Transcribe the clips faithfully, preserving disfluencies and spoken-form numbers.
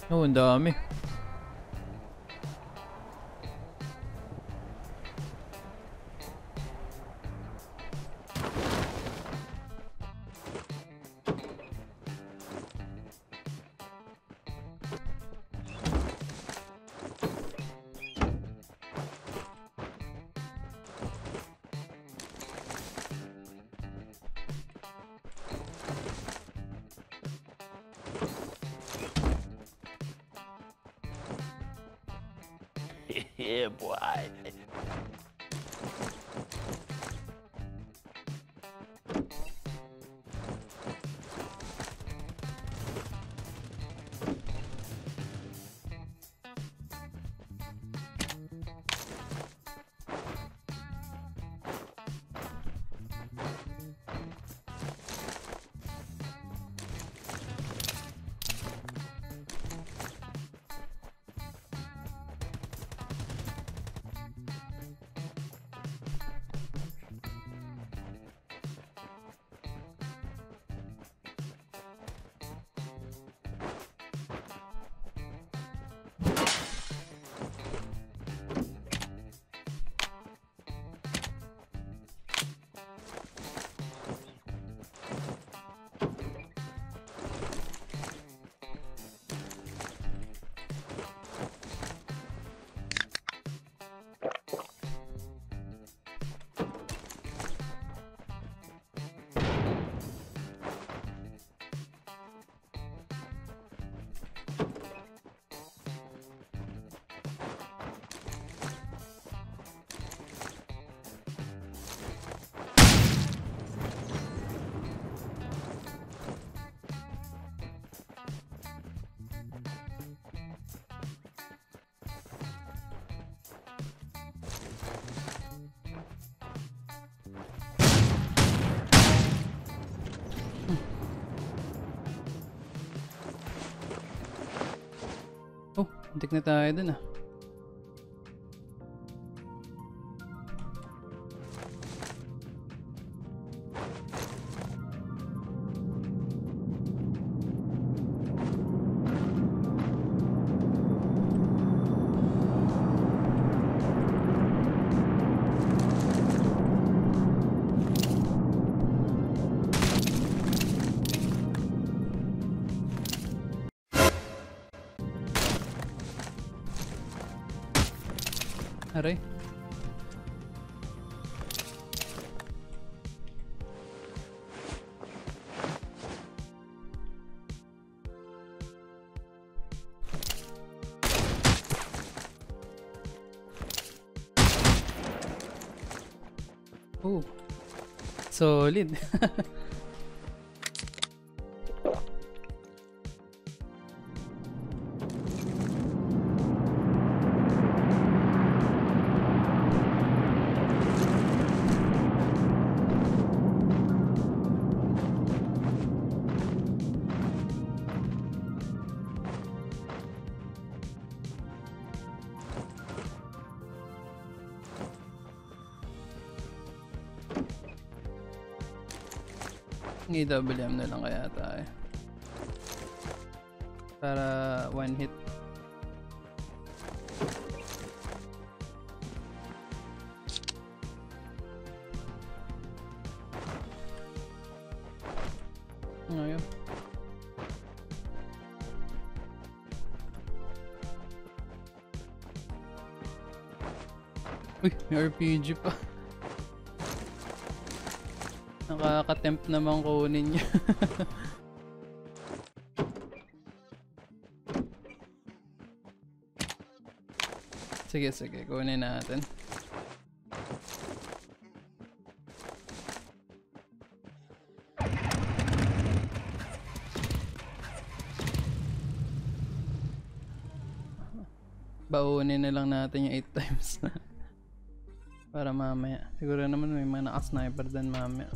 Oh, ang dami. Yeah, boy. Oh, antik na tayo dun ah. Aray. Oh, solid. E W M na lang kaya tayo para one hit. Ngayon uy, may R P G pa. Nakaka-tempt naman kunin niya. Sige, sige. Kunin natin. Baunin na lang natin yung eight times na. Para mamaya. Siguro naman may mga naka-sniper din mamaya.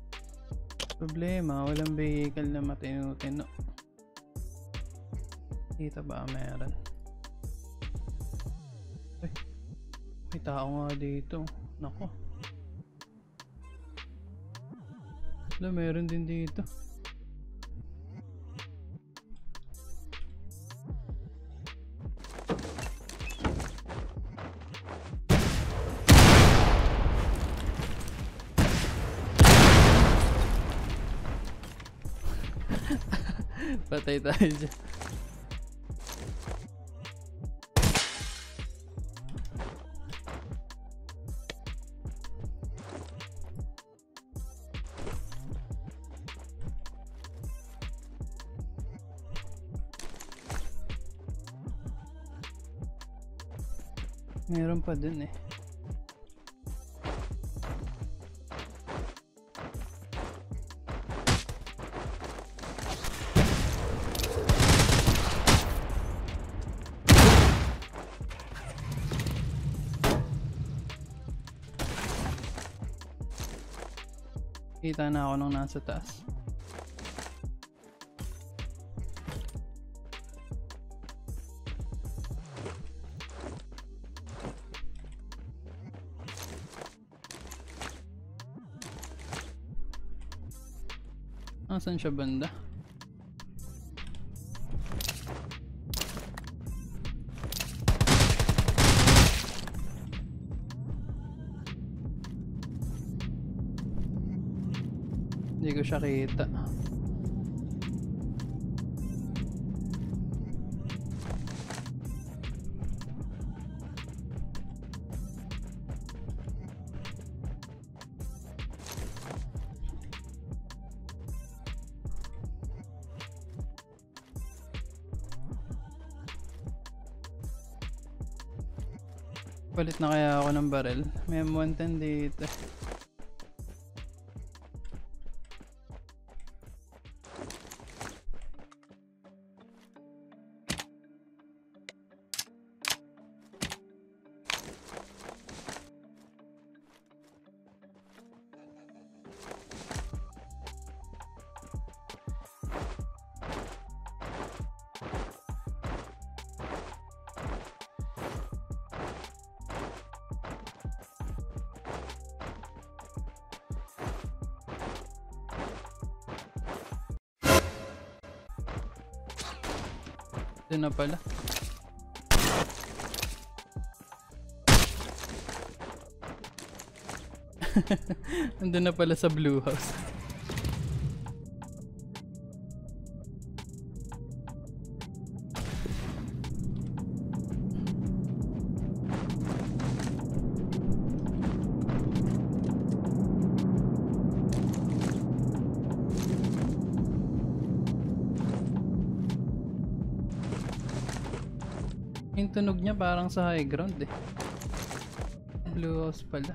Problema, walang vehicle na matino-tino. Dito ba meron? Ay, may tao nga dito. Nako. Wala, meron din dito. Patay tayo dyan. Meron pa dun eh. Kita na ako nung nasa taas. Nasaan siya banda? Hindi ko siya kita. Palit na kaya ako ng barrel. May M one ten dito. Doon na pala. Nandun na pala sa blue house. Yung tunog niya parang sa high ground eh. Blue house pala.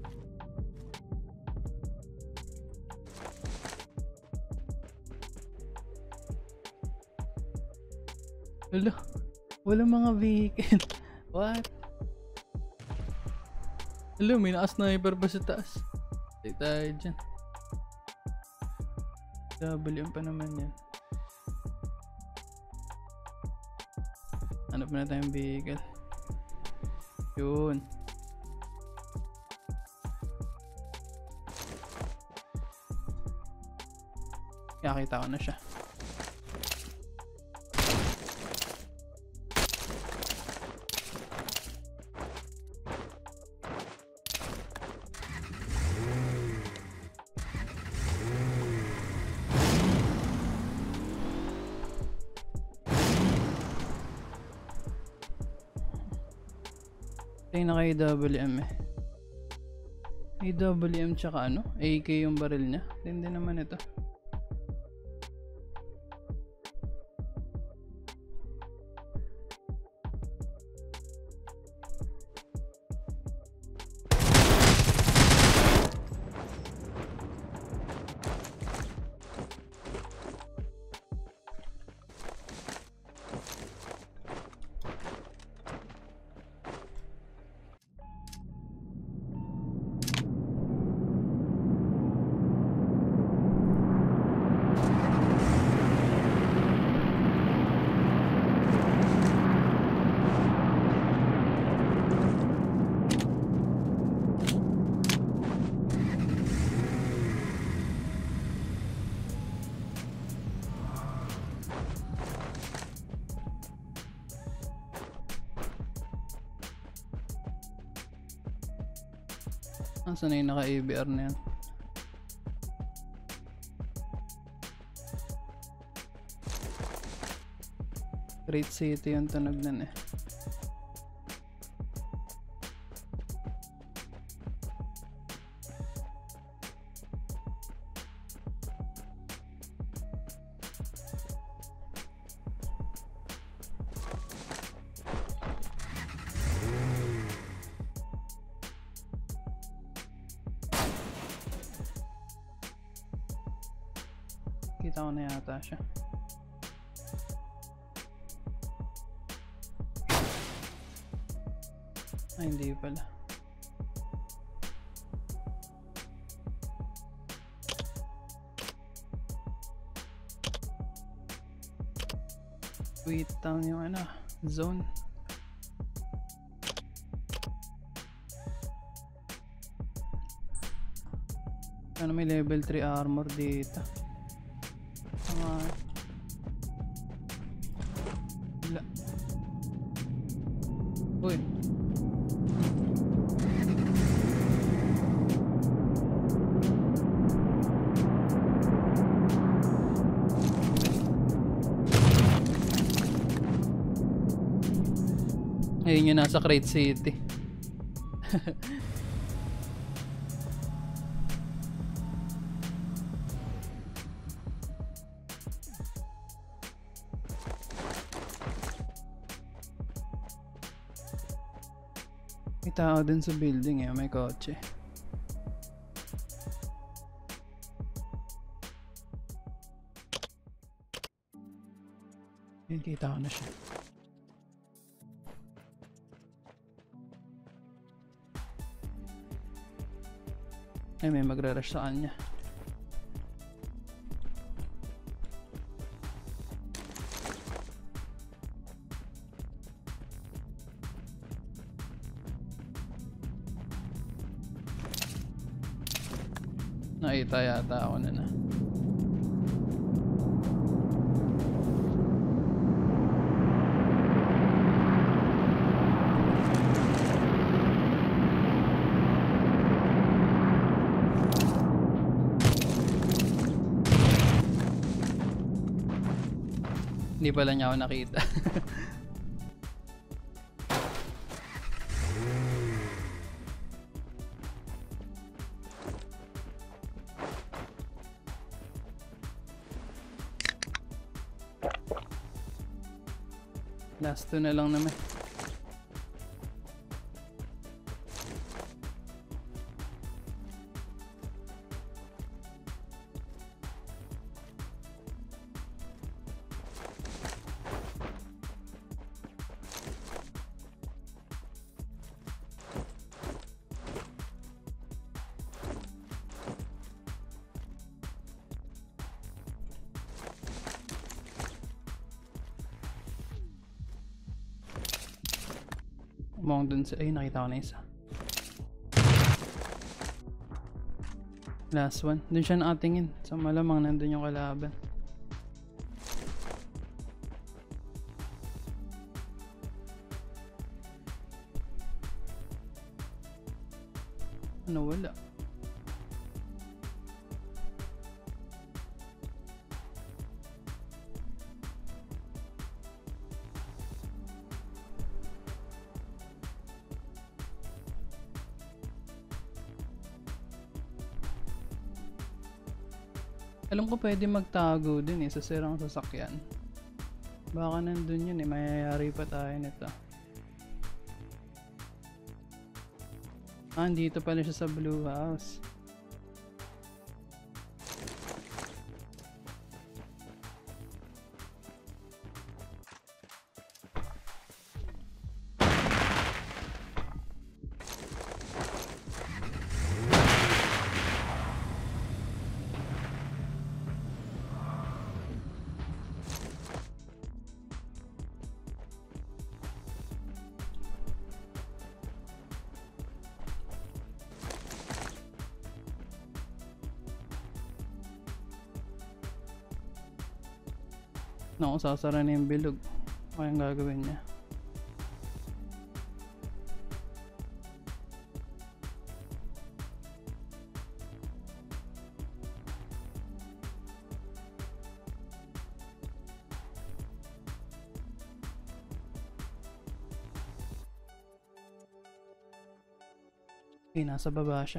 Wala. Wala mga vehicle. What? Wala, may naka-sniper pa sa taas. Tay tayo dyan. W pa naman yan. Hanap na tayong vehicle. Yun. Nakita ko na siya. Tingnan kay W M eh. A W M tsaka ano? A K yung baril niya. Hindi naman ito. Nasaan na yung naka-A B R na yan? Great City yung tunog nun eh. Kita ko na yata siya. Ay, hindi pala. Wait down yung ano, zone. Ano, may level three armor dito. Tama. Wala. Uy. Ayun yung nasa Great City. May tao dun sa building eh, may kotse. Ayun, kita ko na siya. Ay, may magre-rush sa kanya. Nakita yata ako na na. Hindi pala niya ako nakita. Last two na lang naman. Umong dun sa... Ay, nakita ko na isa. Last one. Dun siya nakatingin. So malamang nandun yung kalaban. Ano, wala. Alam ko pwede magtago din eh sa sirang sasakyan. Baka nandun yun eh, mayayari pa tayo nito. Ah, dito pala siya sa blue house. Naku, sasara na yung bilog. Ano yung gagawin niya? Eh, nasa baba siya.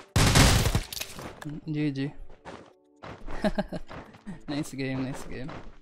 G G. Nice game, nice game.